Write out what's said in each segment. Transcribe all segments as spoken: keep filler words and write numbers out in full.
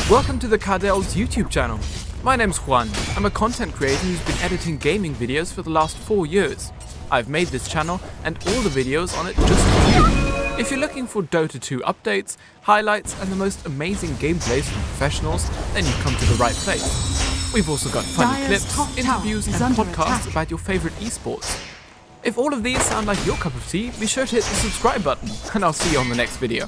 Welcome to the Cardell's YouTube channel. My name's Juan. I'm a content creator who's been editing gaming videos for the last four years. I've made this channel and all the videos on it just for you. If you're looking for Dota two updates, highlights and the most amazing gameplays from professionals, then you've come to the right place. We've also got funny Dire's clips, interviews and podcasts attack. about your favorite esports. If all of these sound like your cup of tea, be sure to hit the subscribe button and I'll see you on the next video.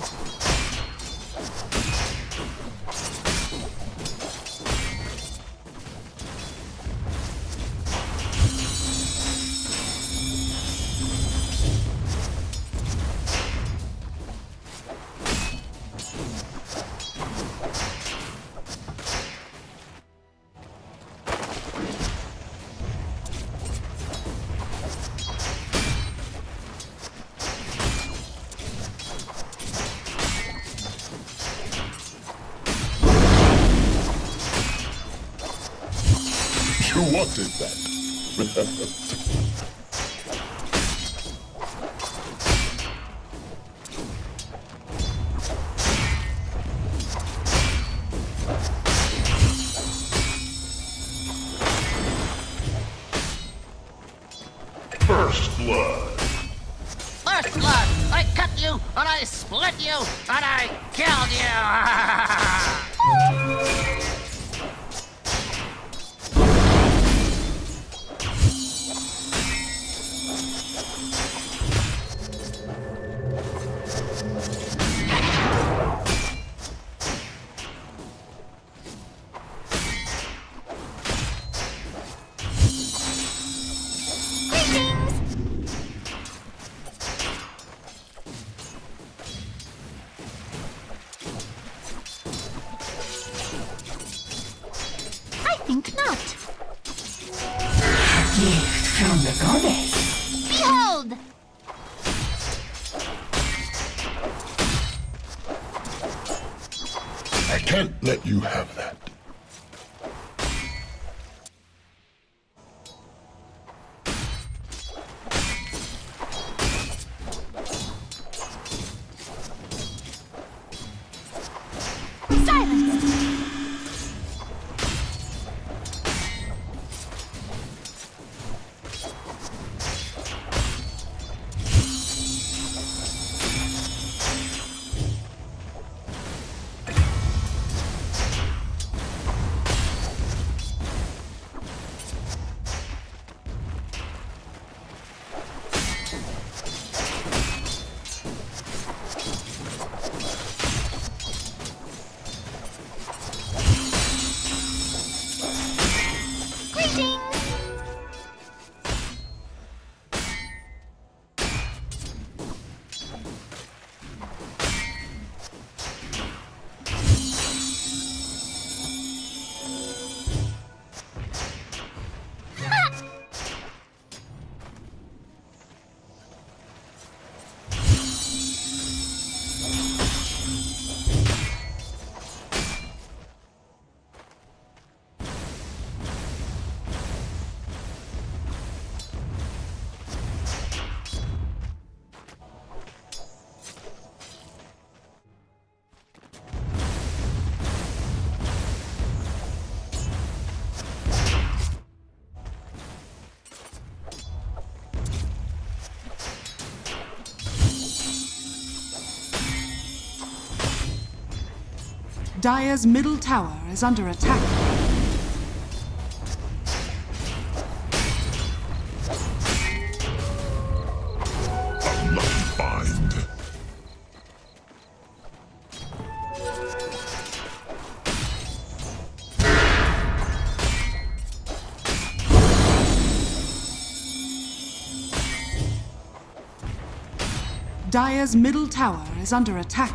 You wanted that. First blood. First blood! I cut you, and I split you, and I killed you! Think not. A gift from the goddess. Behold! I can't let you have that. Silence! Dire's middle tower is under attack. Unlucky find. Dire's middle tower is under attack.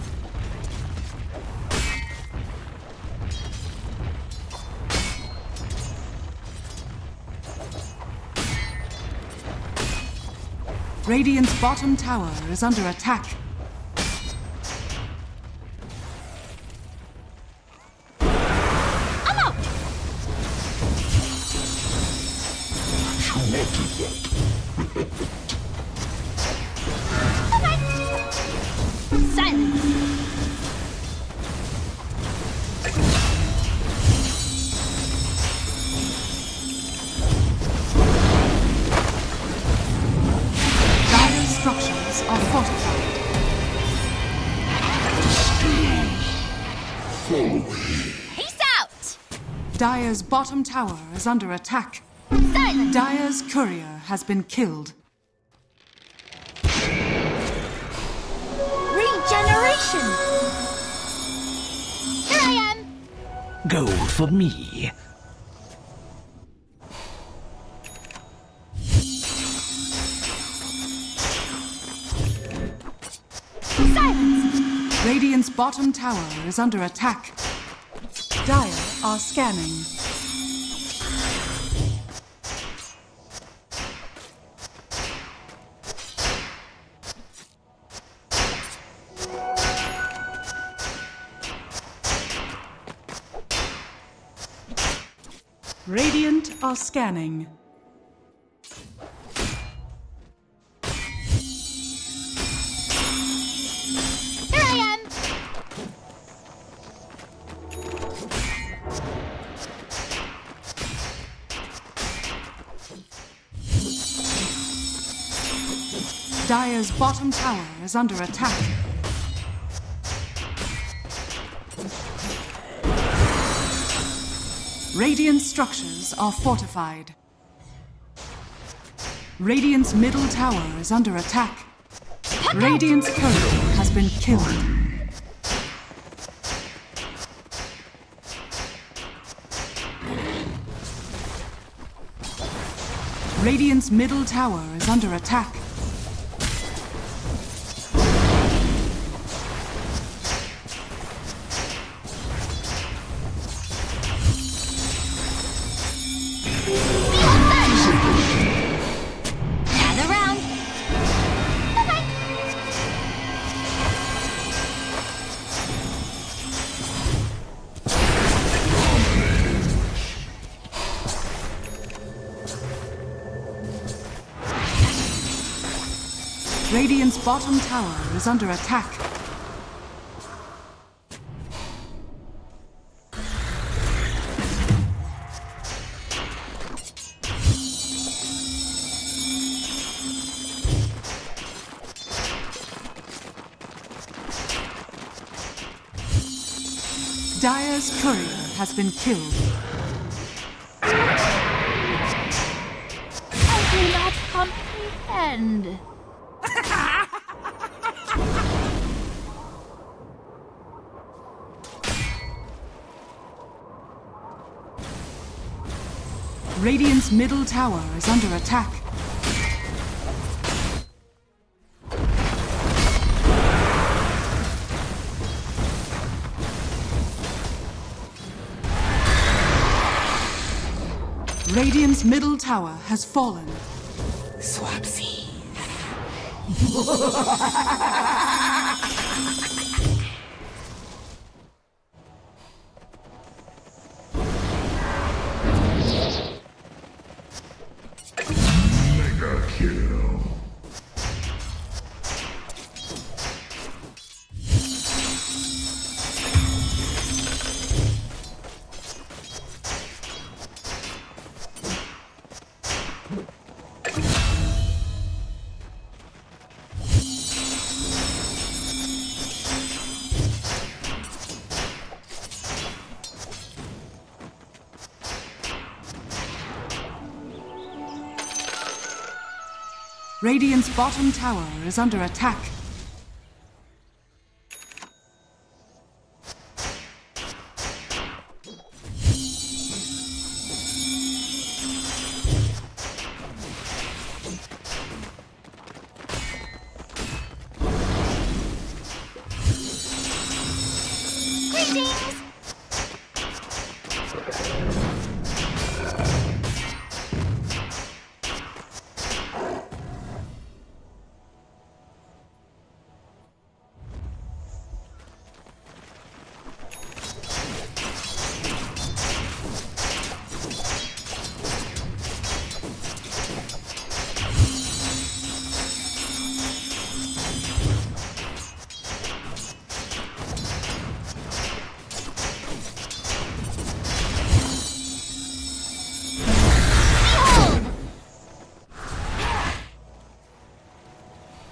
Radiant's bottom tower is under attack. I'm out! You wanted that. Silence! Peace out! Dire's bottom tower is under attack. Silence! Dire's courier has been killed. Regeneration! Here I am! Gold for me. Silence! Radiant's bottom tower is under attack. Dire are scanning. Radiant are scanning. Here I am! Dire's bottom tower is under attack. Radiant structures are fortified. Radiant's middle tower is under attack. Radiant's courier has been killed. Radiant's middle tower is under attack. Gather round! Bye-bye! Radiant's bottom tower is under attack. Dire's courier has been killed. I do not comprehend. Radiant's middle tower is under attack. Radiant's middle tower has fallen. Swapsy. Mega kill. Radiant's bottom tower is under attack. Greetings!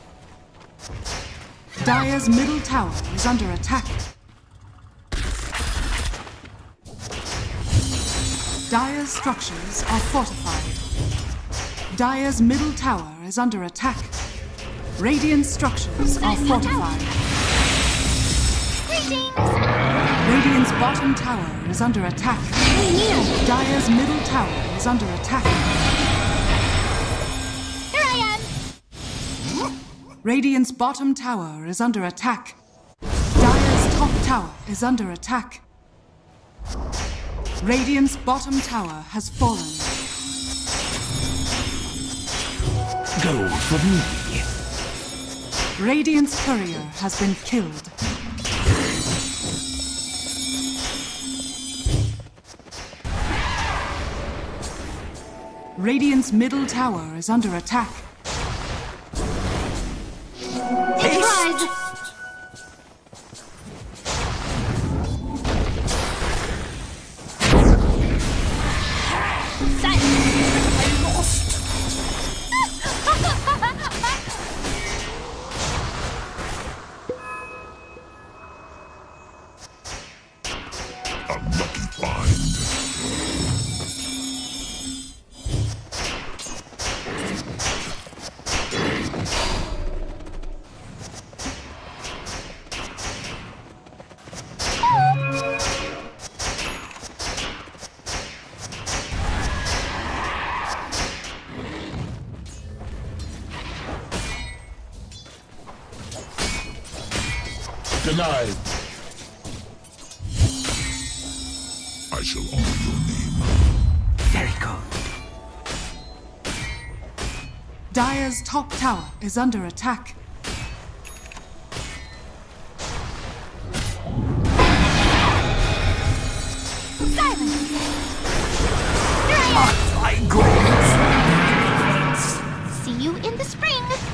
Dire's middle tower is under attack. Dire's structures are fortified. Dire's middle tower is under attack. Radiant structures are fortified. Greetings! Radiant's bottom tower is under attack. Dire's middle tower is under attack. Here I am! Radiant's bottom tower is under attack. Dire's top tower is under attack. Radiant's bottom tower has fallen. Go for me. Radiant's courier has been killed. Radiant's middle tower is under attack. Surprise! Unlucky find. Denied. I shall honor your name. Very good. Dire's top tower is under attack. Silence! Here I am! My goodness. See you in the spring!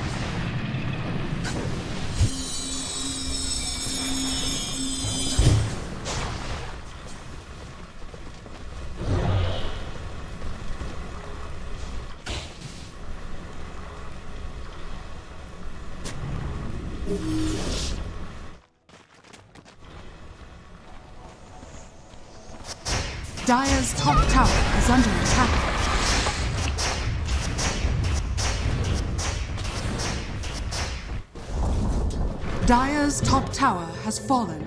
Dire's top tower is under attack. Dire's top tower has fallen.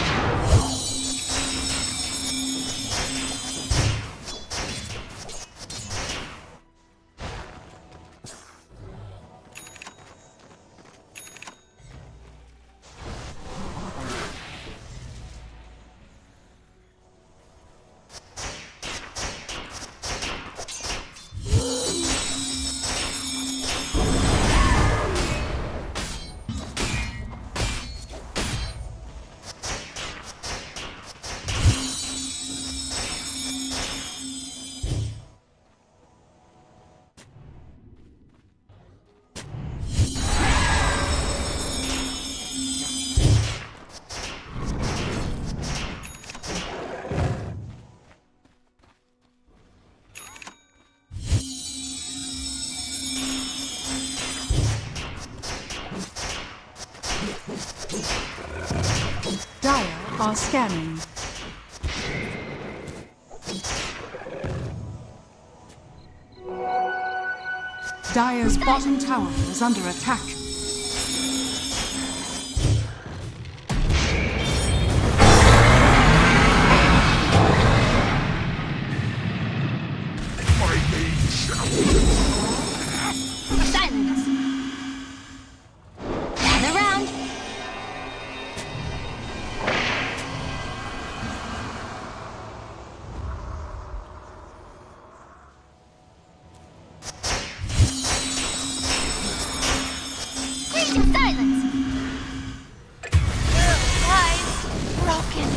Dire are scanning. Dire's bottom tower is under attack. My name shall Silence! Gather round! Greeting silence! Eyes broken.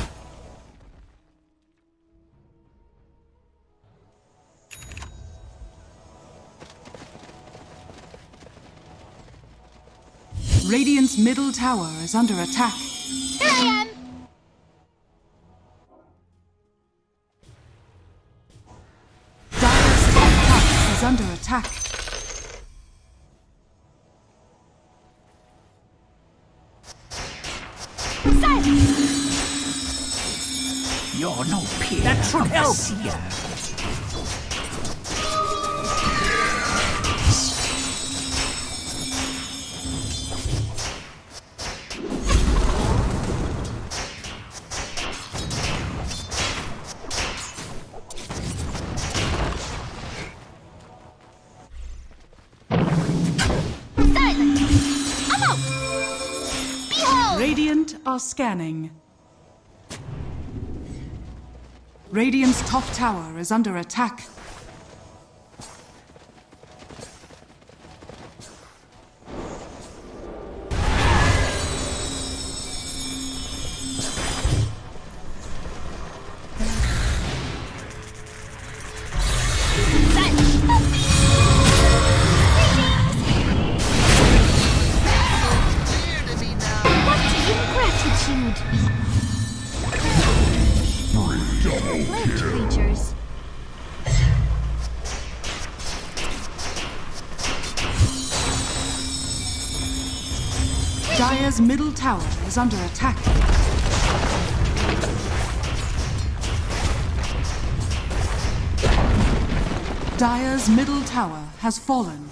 Radiant's middle tower is under attack. Here I am! Dire's top tower is under attack. Silence! You're no peer. That should of the help. seer. Silence! I'm out! Behold! Radiant are scanning. Radiant's top tower is under attack. What ingratitude! Plague creatures. Dire's middle tower is under attack. Dire's middle tower has fallen.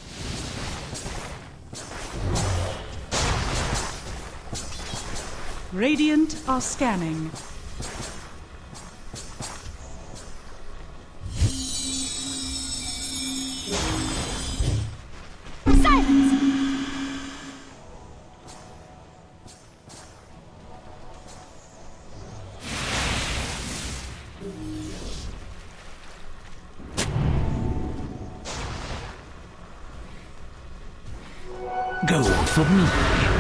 Radiant are scanning. Silence! Gold for me.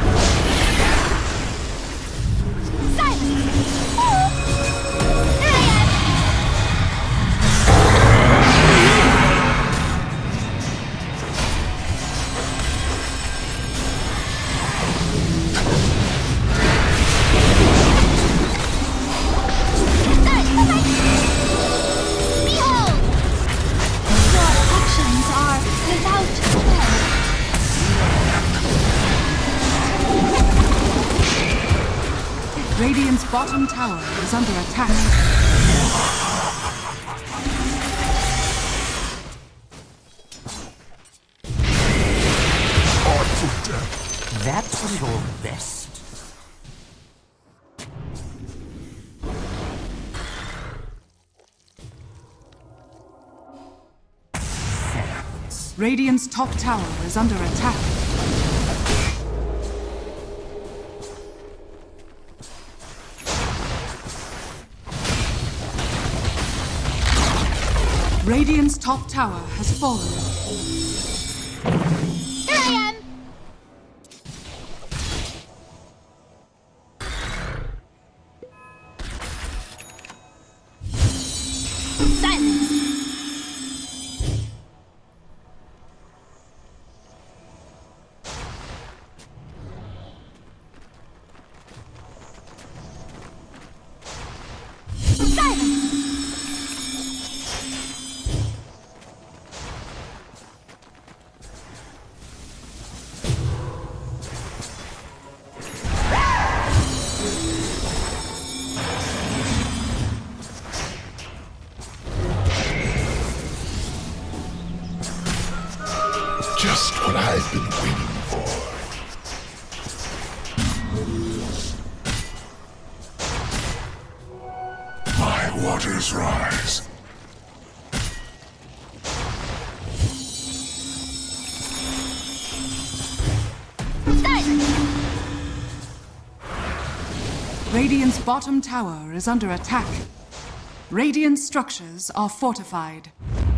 Silence! Oh! Here I am! Silence! Behold! Your actions are without form. Radiant's bottom tower is under attack. That was your best. Radiant's top tower is under attack. Radiant's top tower has fallen. Here I am! Silence! Silence! Just what I've been waiting for. My waters rise. Silence! Radiant's bottom tower is under attack. Radiant structures are fortified.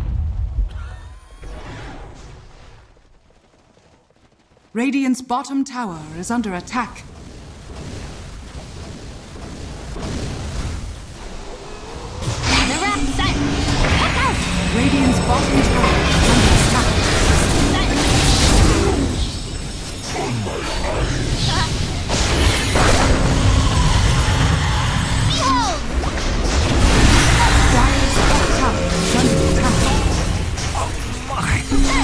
Radiant's bottom tower is under attack. The rat silence! Look out! Radiant's bottom tower is under attack. Silence! Behold! Dire's top tower is under attack.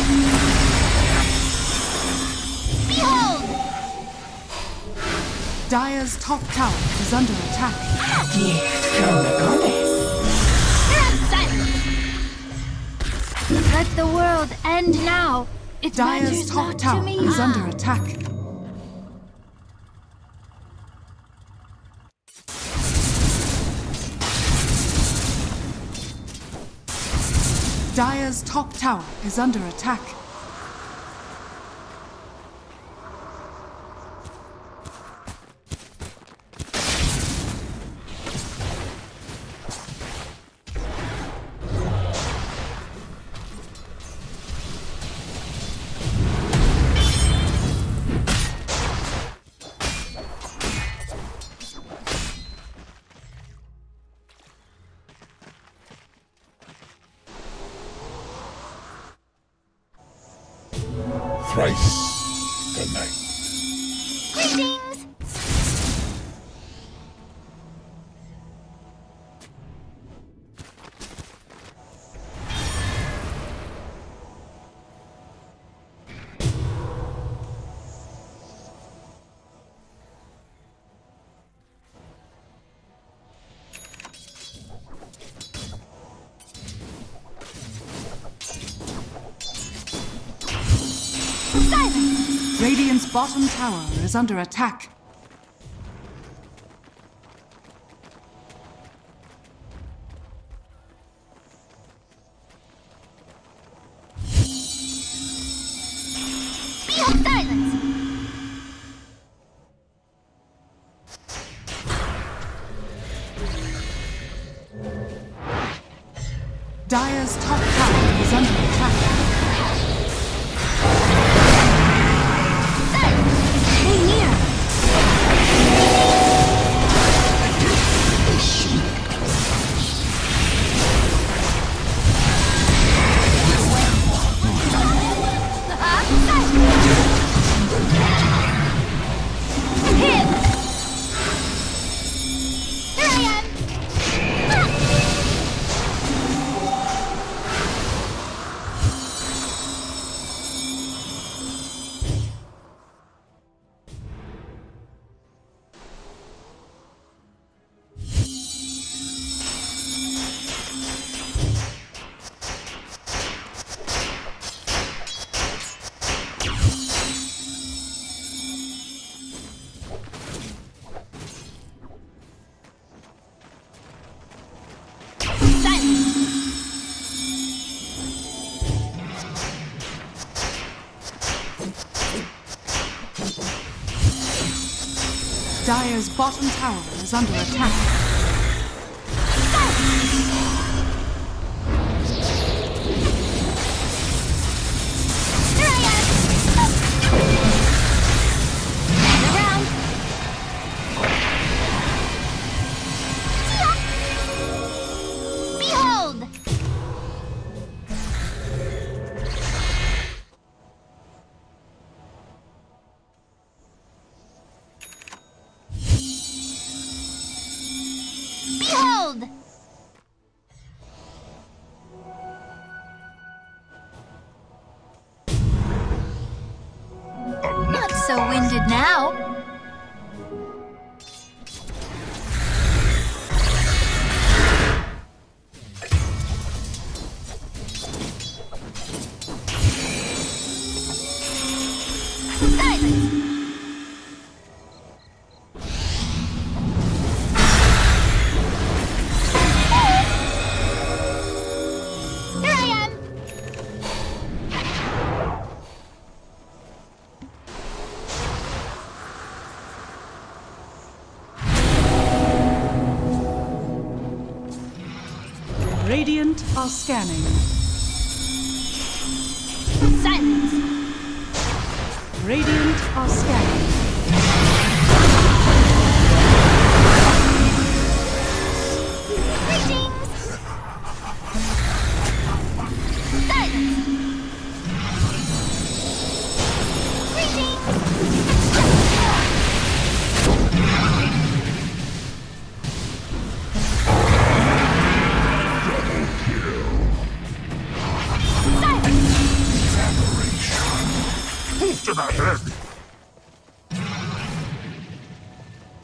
Behold! Dire's top tower is under attack. Gift from the goddess. Let the world end now. It Dire's matters top not tower to me. is under attack. Dire's top tower is under attack. Thrice the night. Greetings! Radiant's bottom tower is under attack. Be of silence! Dire's top tower is under attack. Stay near! Hit! Here I am! Dire's bottom tower is under attack. Here I am! Gather round! Behold! Behold! Not so winded now. Silence! Here I am! Radiant are scanning. Silence! Radiant are scanning. Greetings! Silence! Greetings! Silence! To the head.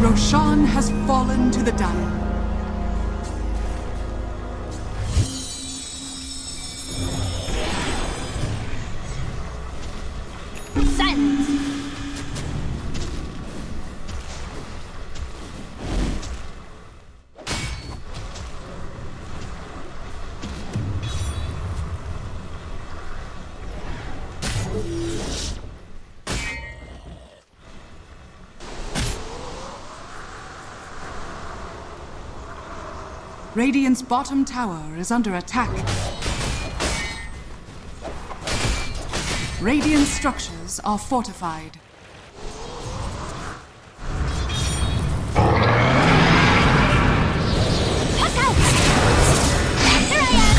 Roshan has fallen to the Dagon. Silence! Radiant's bottom tower is under attack. Radiant structures are fortified. Puck out! Here I am!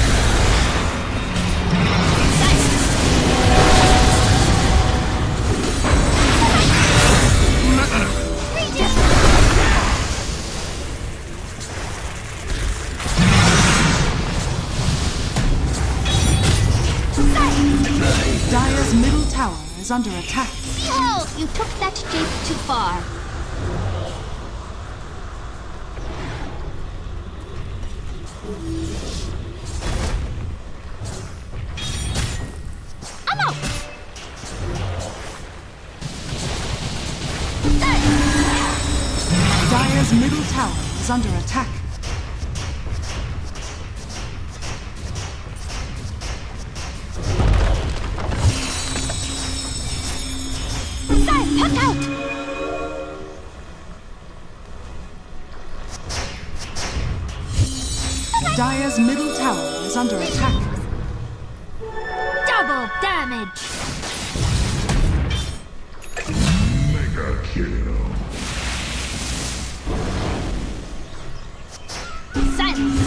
Dire's middle tower is under attack. Behold! You took that jape too far. I'm out! Dire's middle tower is under attack. Puck out! Dire's middle tower is under attack. Double damage! Mega kill. Silence!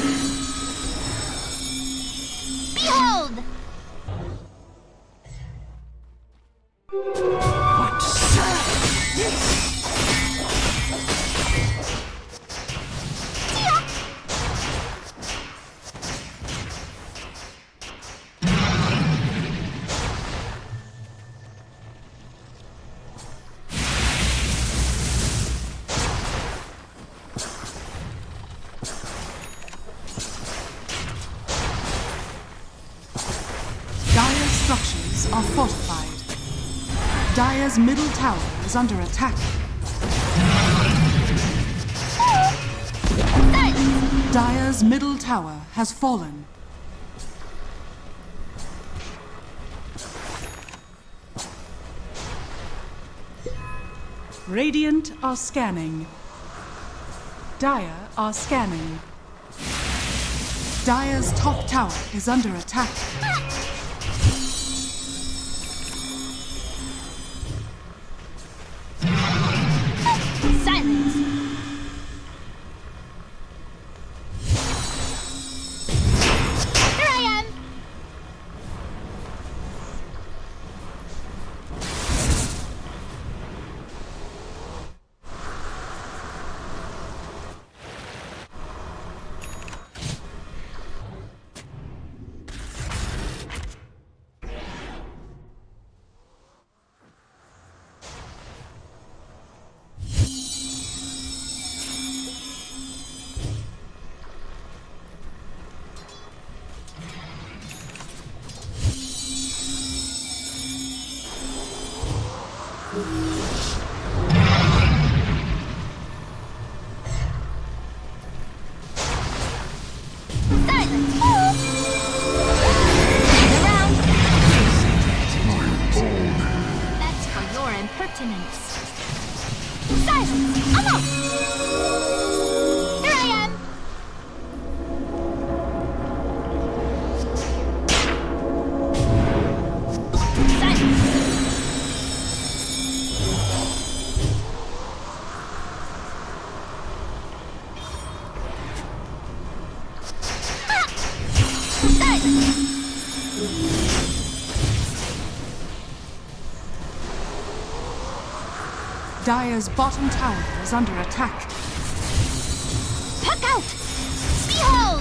Behold! What service? Dire's structures are fortified. Dire's middle tower is under attack. Dire's middle tower has fallen. Radiant are scanning. Dire are scanning. Dire's top tower is under attack. Silence! Here I am! Dire's bottom tower is under attack. Puck out! Behold!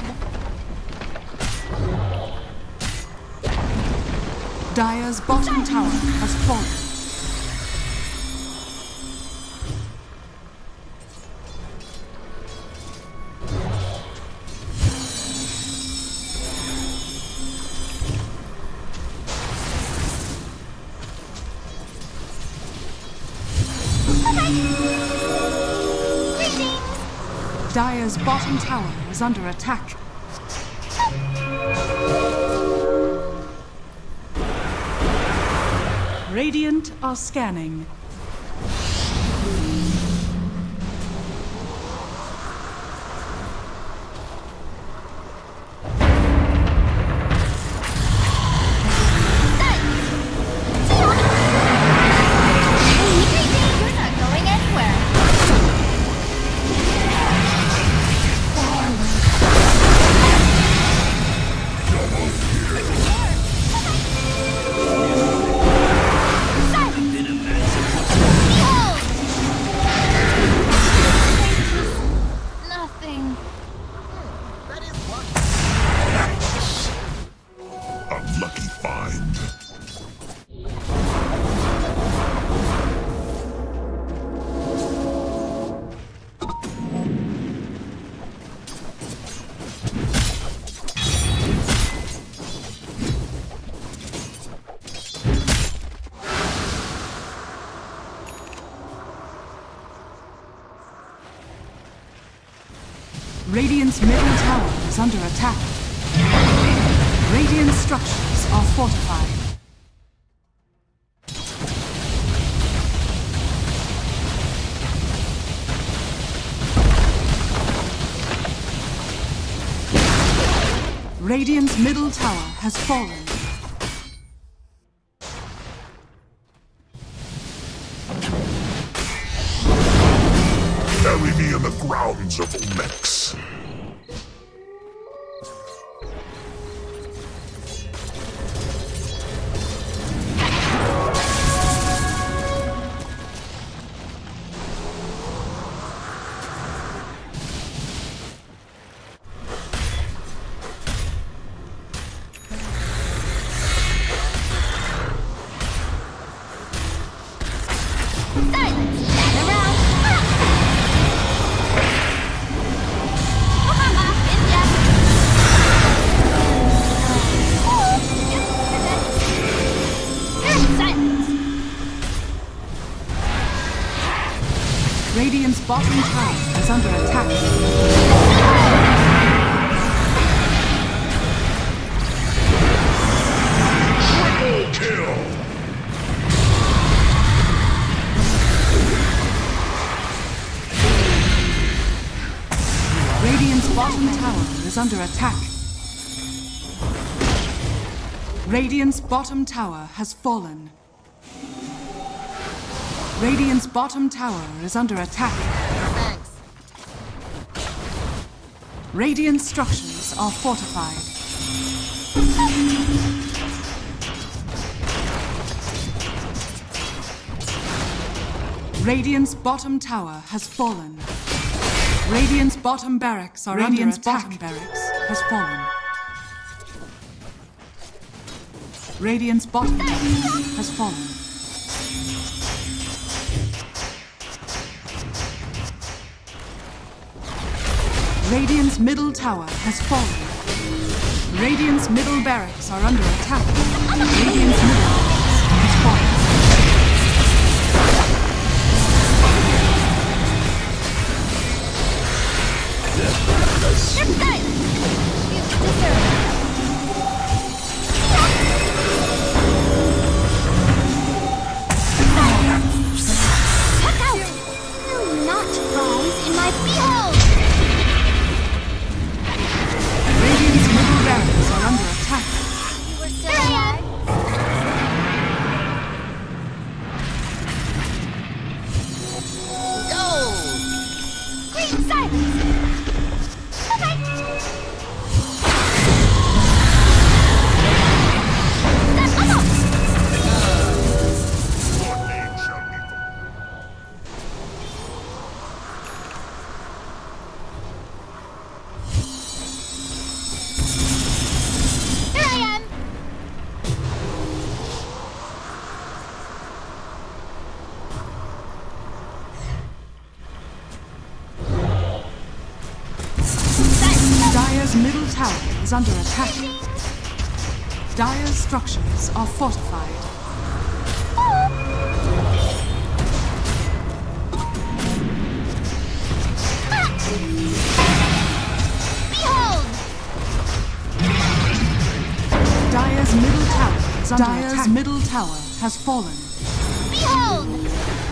Dire's bottom tower has fallen. Dire's bottom tower is under attack. Radiant are scanning. Radiant's middle tower is under attack. Radiant structures are fortified. Radiant's middle tower has fallen. Bury me in the grounds of Omex. Radiant's bottom tower is under attack. Triple kill! Radiant's bottom tower is under attack. Radiant's bottom tower has fallen. Radiant's bottom tower is under attack. Thanks. Radiant structures are fortified. Radiant's bottom tower has fallen. Radiant's bottom barracks are Radiant's under attack. bottom barracks has fallen. Radiant's bottom barracks has fallen. Radiant's middle tower has fallen. Radiant's middle barracks are under attack. Radiant's middle barracks has fallen. Check out! Do not rise in my behold! Radiant's middle barracks are under attack. You were still alive? Go! Great silence! Okay. Step up! Your name shall be Here I am! Dire's middle tower is under attack. Dire's structures are fortified. is under Dire's attack. Middle tower has fallen. Behold!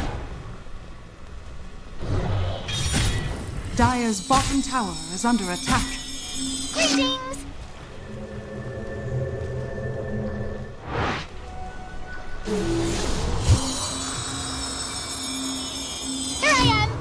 Dire's bottom tower is under attack. Greetings! Here I am!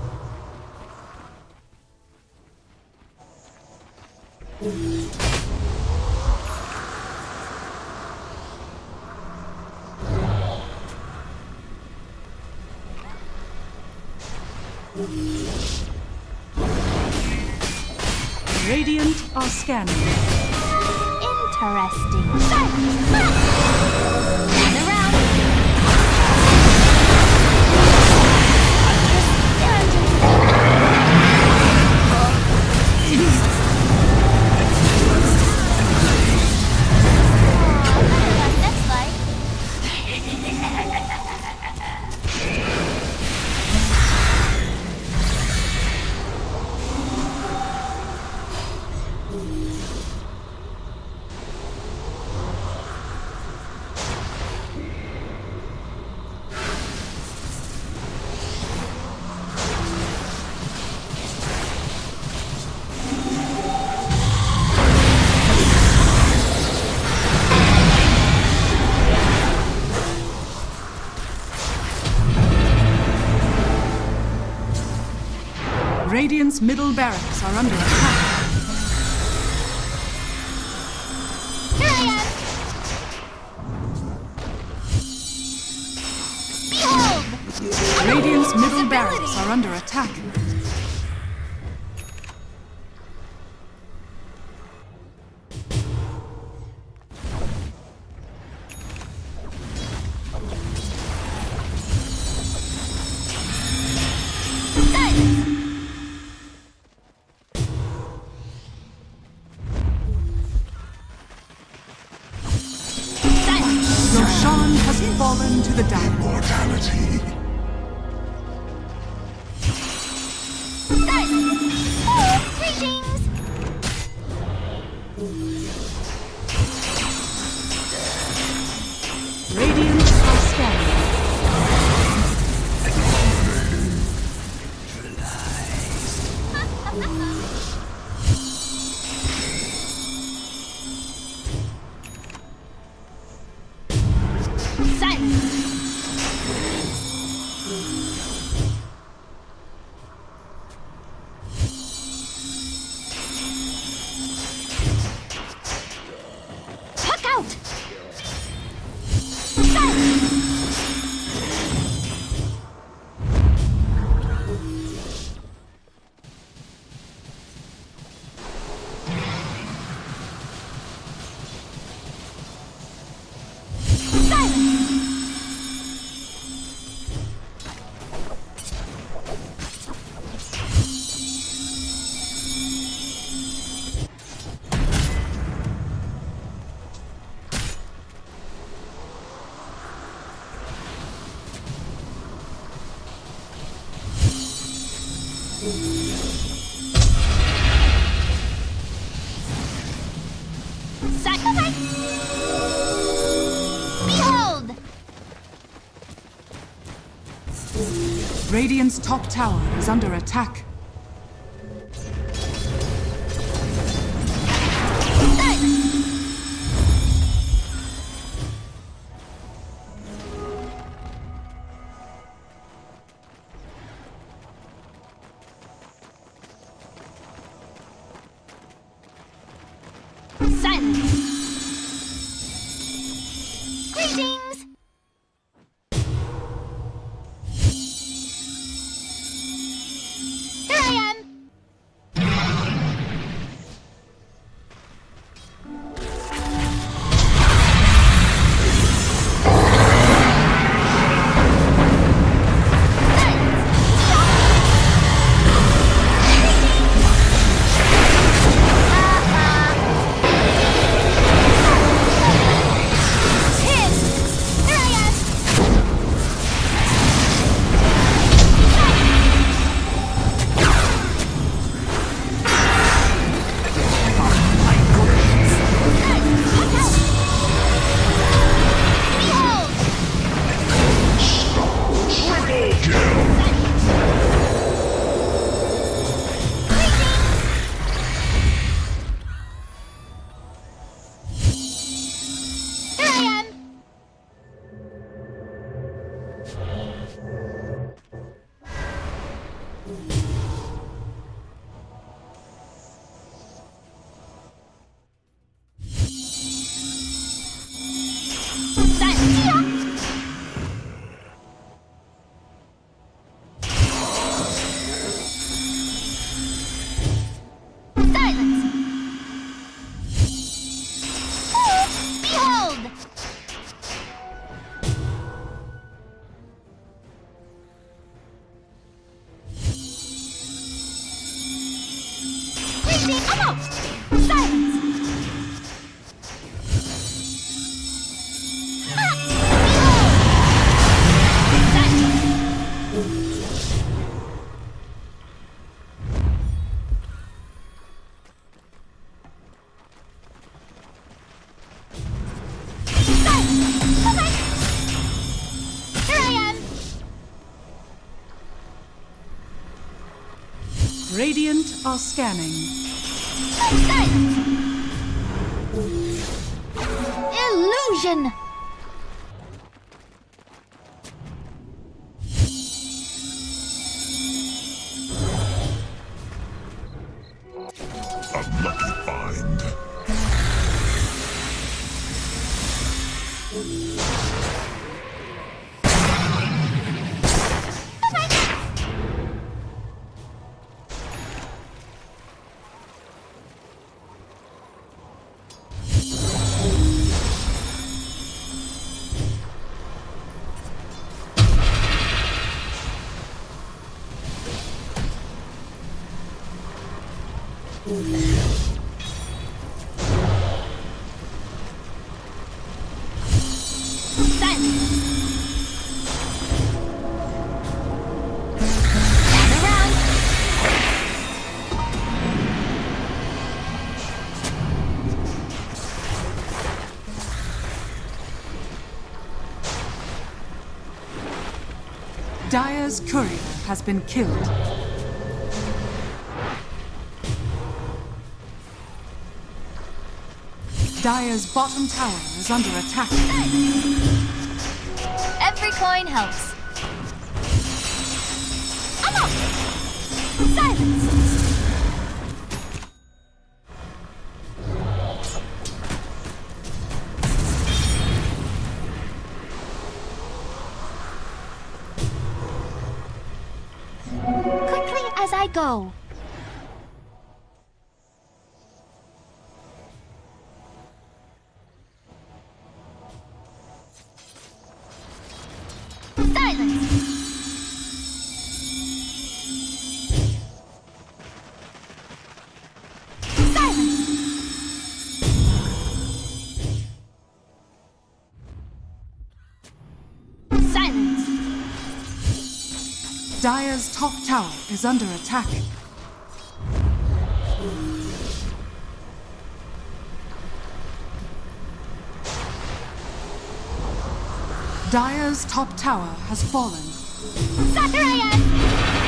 Radiant are scanning. Interesting. Gather round. That's like. Radiant's middle barracks are under attack. Here I am! Behold! Radiant's middle barracks are under attack. Roshan has fallen to the Dagon. Mortality. Greetings! Radiant are scanning. Puck out! Sacrifice! Behold! Radiant's top tower is under attack. Silence! Greetings! Radiant are scanning. Illusion! A lucky find. Dire's courier has been killed. Dire's bottom tower is under attack. Every coin helps. I'm up! Silence! Quickly as I go. Dire's top tower is under attack. Dire's top tower has fallen. Zacharias!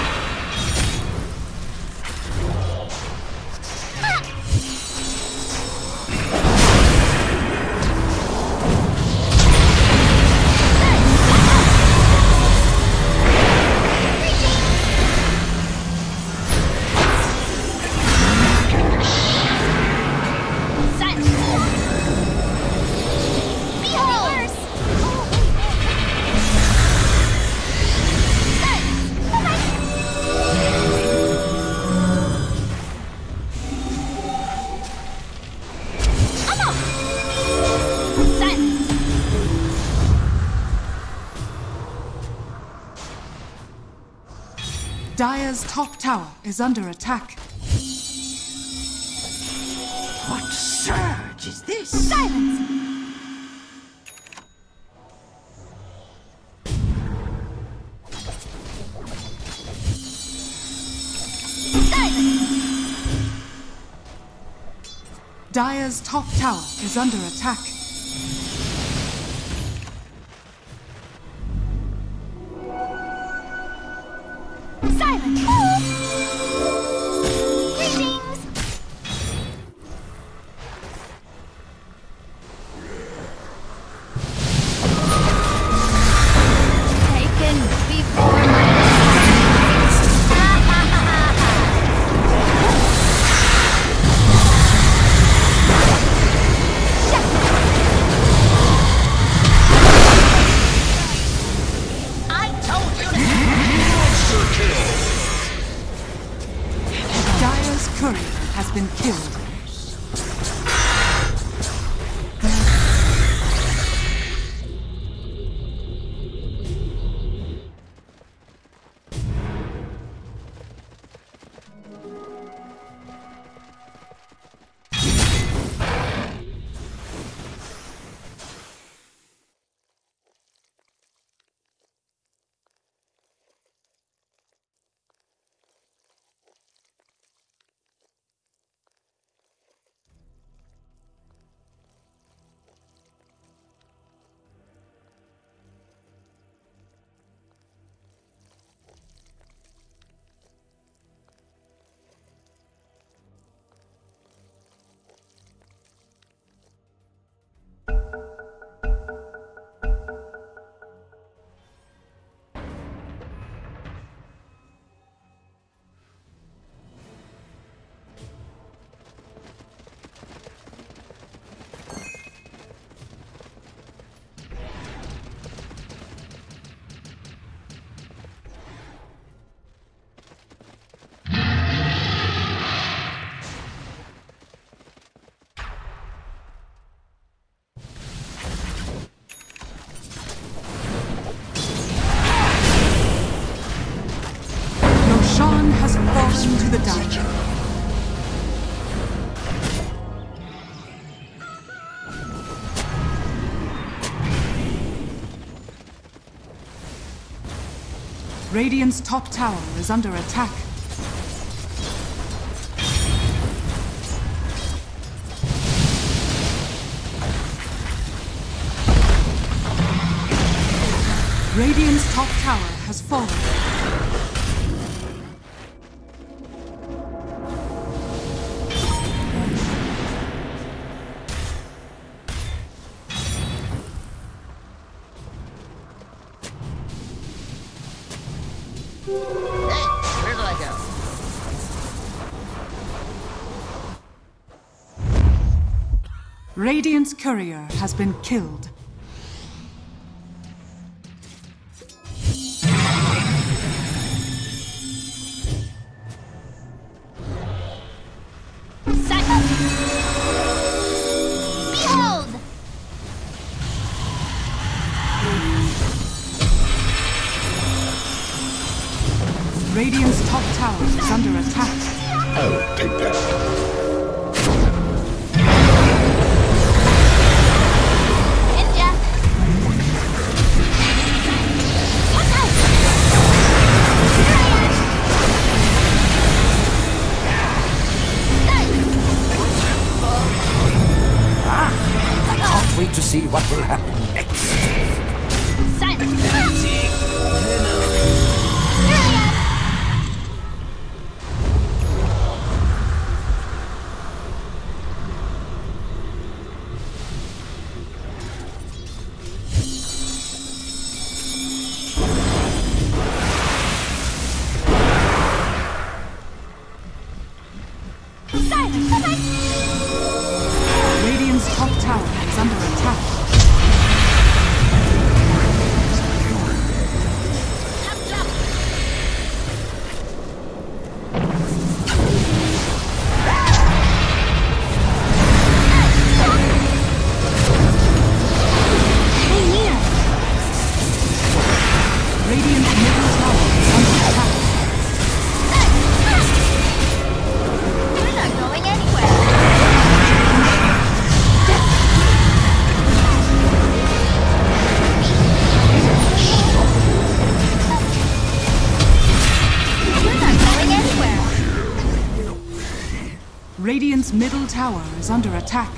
Dire's top tower is under attack. What surge is this? Silence! Dire's top tower is under attack. Silence! Greetings! Taken before my I told you to... Monster kill! done. Radiant's top tower is under attack. Radiant's top tower has fallen. Hey, where do I go? Radiant's courier has been killed. Behold! Radiant's top tower is under attack. I'll take that. Ninja! Watch out! Can't wait to see what will happen next. Silence! Radiant's top tower is under attack. Radiant's middle tower is under attack. We're not going anywhere. We're not going anywhere. Radiant's middle tower is under attack.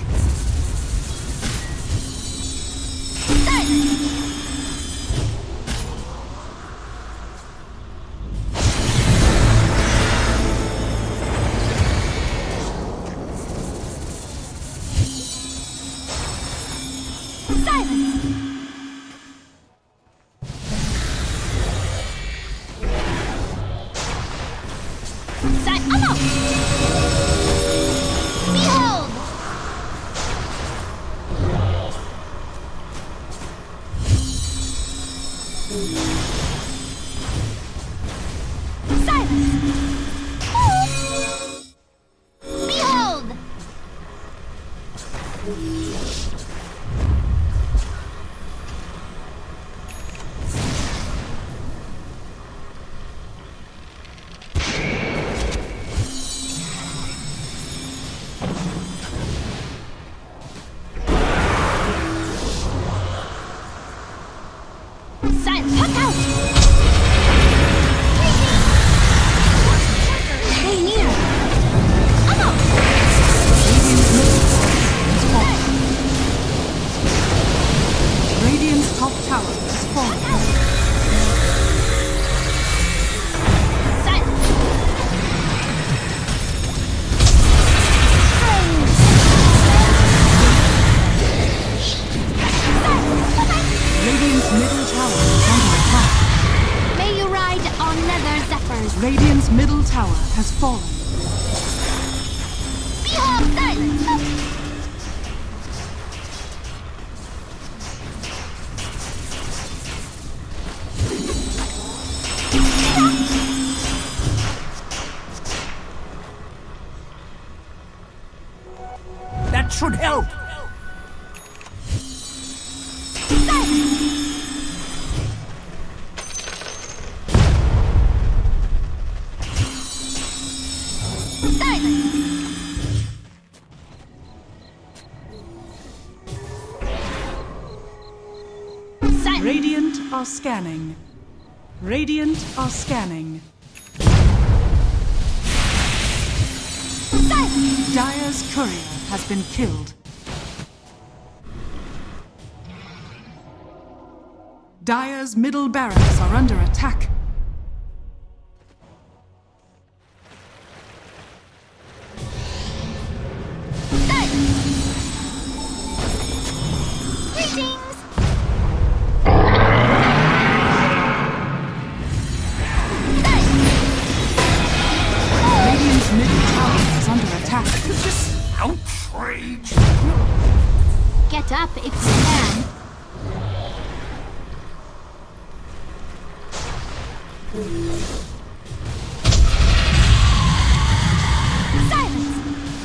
Behold! Behold! Silence! Look out! Stay near! Come on! Radiant's top tower has fallen. Silence! Radiant's middle tower is under attack. May you ride on leather zephyrs. Radiant's middle tower has fallen. Behold! Silence! That should help. are scanning. Radiant are scanning. Dire's courier has been killed. Dire's middle barracks are under attack. Radiant's middle tower is under attack. Is this outrage? Get up if you can. Silence!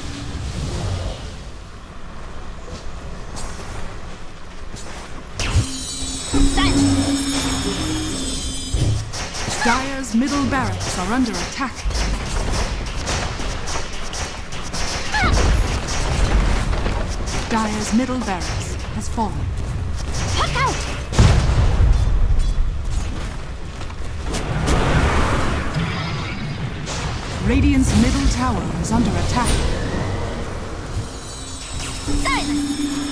Silence! Dire's middle barracks are under attack. Dire's middle barracks has fallen. Puck out! Radiant's middle tower is under attack. Silence!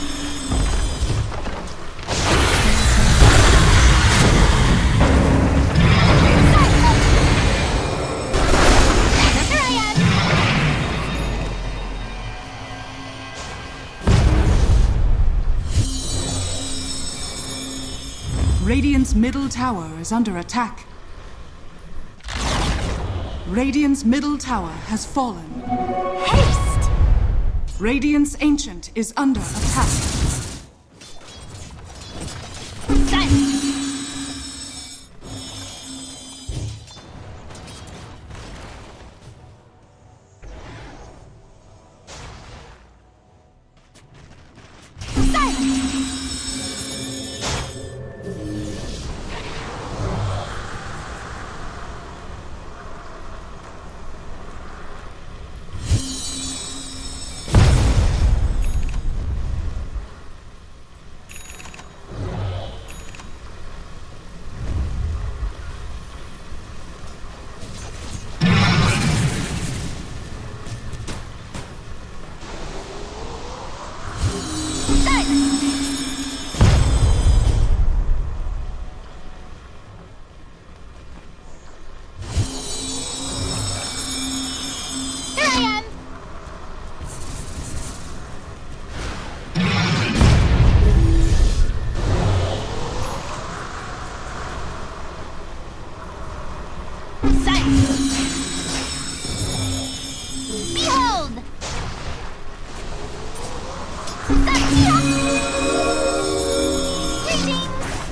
Here I am! Radiant's middle tower is under attack. Radiant's middle tower has fallen. Haste! Radiant's ancient is under attack. Silence! Behold! Greetings!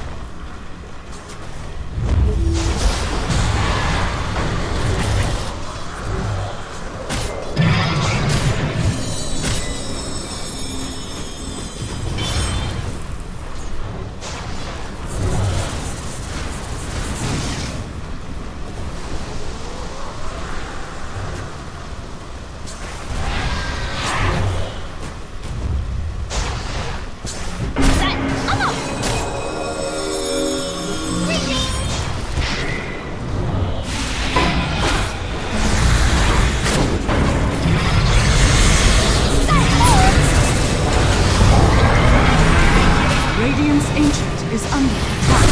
Radiant's ancient is under attack.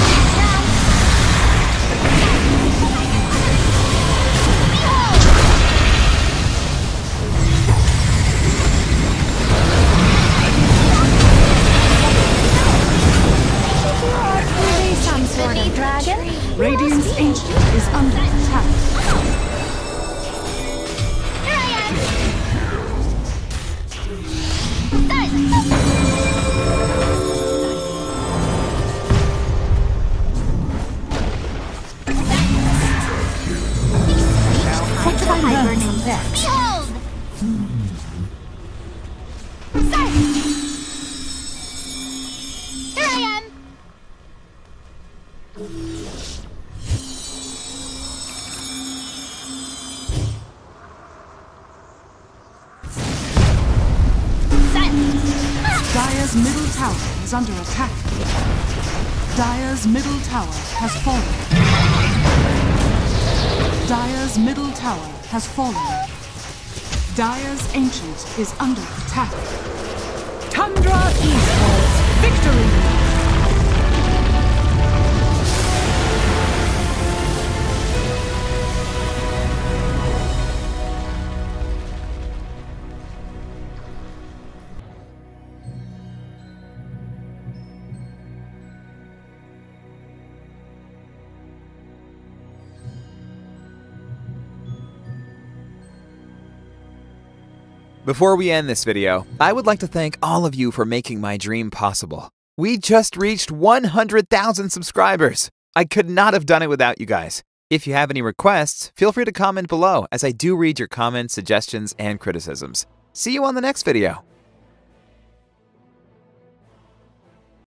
Some sort of dragon? Radiant's ancient is under attack. Here I am! Silence! What did I learn from this? Behold! Silence! Here I am! Dire's middle tower is under attack. Dire's middle tower has fallen. Dire's middle tower has fallen. Dire's Ancient is under attack. Tundra Esports victory! Before we end this video, I would like to thank all of you for making my dream possible. We just reached one hundred thousand subscribers. I could not have done it without you guys. If you have any requests, feel free to comment below, as I do read your comments, suggestions, and criticisms. See you on the next video.